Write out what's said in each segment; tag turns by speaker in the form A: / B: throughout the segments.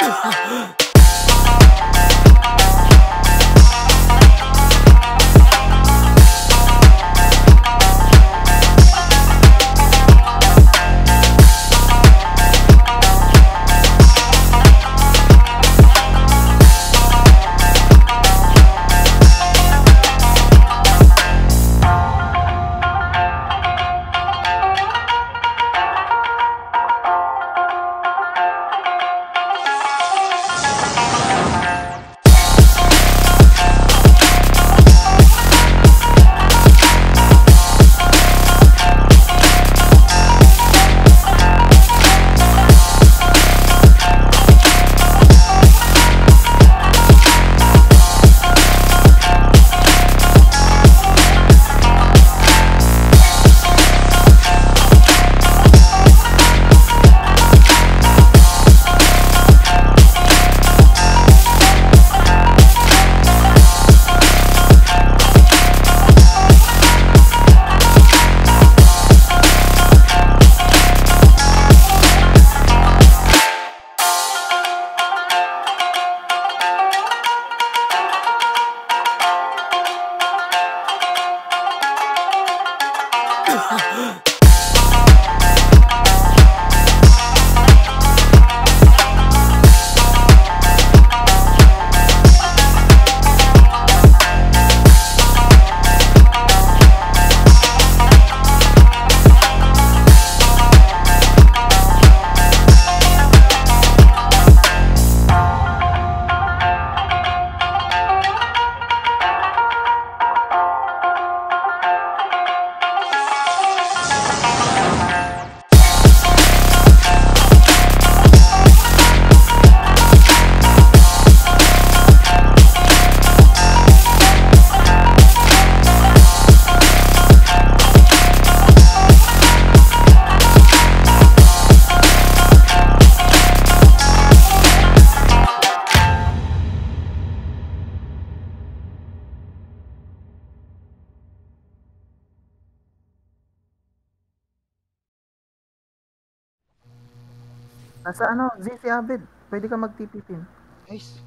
A: Nasa ano, Z si Abed. Pwede ka mag-TP-pin.
B: Nice.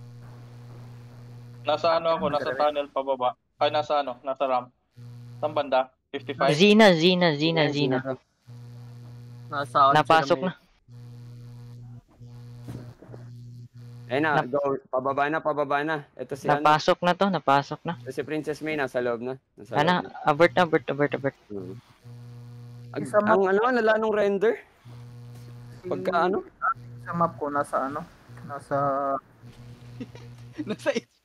C: Nasa ano ako, nasa tunnel pababa. Ay, nasa ano, nasa ramp. Saan banda? 55?
D: Zina.
E: Nasa
D: Napasok na.
F: Ayun na, go. Pababa na. Ito si
D: Napasok na to, napasok na.
F: Ito si Princess May, nasa loob na.
D: Ano, abort.
F: Ang ano, nalanong render? Pagka ano?
A: Sa map ko, nasa ano? Nasa...
B: Nasa